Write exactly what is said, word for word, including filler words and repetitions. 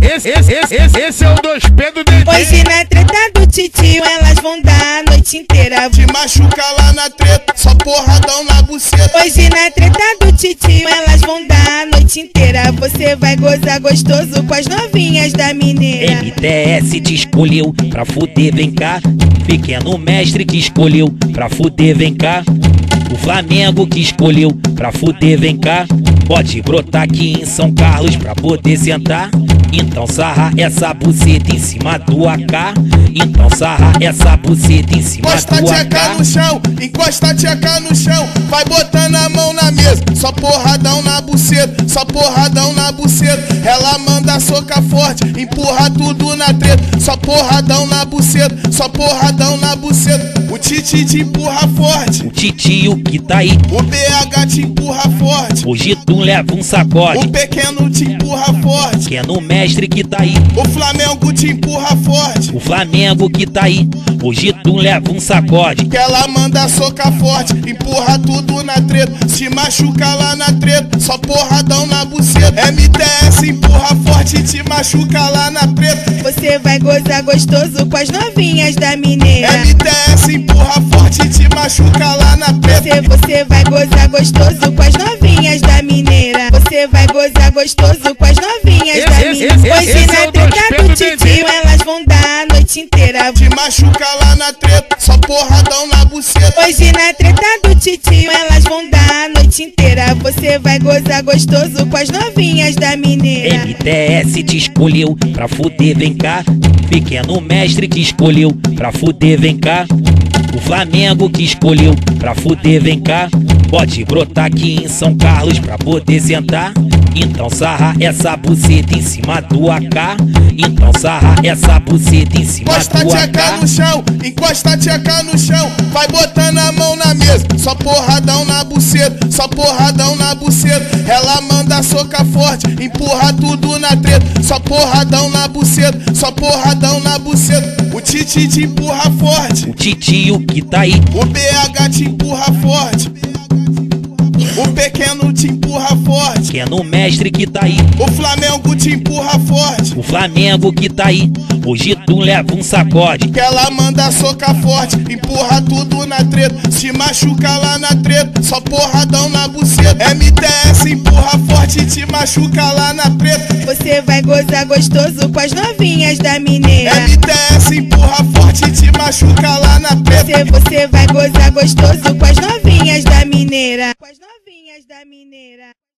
Esse, esse, esse, esse, esse é o dois P do Dedê. Hoje na treta do titio elas vão dar a noite inteira. Te machuca lá na treta, só porradão na buceta. Hoje na treta do titio elas vão dar a noite inteira. Você vai gozar gostoso com as novinhas da mineira. M T S te escolheu pra fuder, vem cá. Pequeno mestre que escolheu pra fuder, vem cá. O Flamengo que escolheu pra fuder, vem cá. Pode brotar aqui em São Carlos pra poder sentar. Então sarra essa buceta em cima do A K. Então sarra essa buceta em cima Encosta do a A tcheca K. no chão, encosta a tcheca no chão. Vai botando a mão na mesa, só porradão na buceta, só porradão na buceta. Ela manda soca forte, empurra tudo na treta. Só porradão na buceta, só porradão na buceta. O Titi te empurra forte, O titio que tá aí, o B H te empurra forte, hoje tu leva um sacode. o pequeno te empurra forte, Pequeno mestre que tá aí, o Flamengo te empurra forte. o Flamengo que tá aí, hoje tu leva um sacode. Que ela manda soca forte, empurra tudo na treta. Se machuca lá na treta, só porradão na buceta. M T S empurra forte, te machuca lá na treta. Você vai gozar gostoso com as novinhas da mineira. M T S empurra forte, te machuca lá na treta. Você, você vai gozar gostoso com as novinhas da mineira. Você vai gozar gostoso com as novinhas da Esse, mineira. esse, Hoje esse na é o dois P treta do do Dedê. titio elas vão dar a noite inteira. Te machuca lá na treta, só porradão na buceta. Hoje na treta do titio elas vão dar a noite inteira. Você vai gozar gostoso com as novinhas da mineira. M T S te escolheu pra fuder, vem cá. Pequeno mestre que escolheu pra fuder, vem cá. O Flamengo que escolheu pra fuder, vem cá. Pode brotar aqui em São Carlos pra poder sentar. Então sarra essa buceta em cima do A K. Então sarra essa buceta em cima Encosta a do A tcheca K. no chão, encosta a tcheca no chão. Vai botando a mão na mesa, só porradão na buceta, só porradão na buceta. Ela manda soca forte, empurra tudo na treta. Só porradão na buceta, só porradão na buceta. O Titi te empurra forte, O titio que tá aí, o B H te empurra forte, o pequeno te empurra forte, pequeno mestre que tá aí, o Flamengo te empurra forte. o Flamengo que tá aí, hoje tu leva um sacode. Que ela manda soca forte, empurra tudo na treta. Se machuca lá na treta, só porradão na buceta. M T S empurra forte, te machuca lá na treta. Você vai gozar gostoso com as novinhas da mineira. M T S empurra forte, te machuca lá na treta. Você, você vai gozar gostoso com as novinhas da mineira. Com as novinhas da mineira.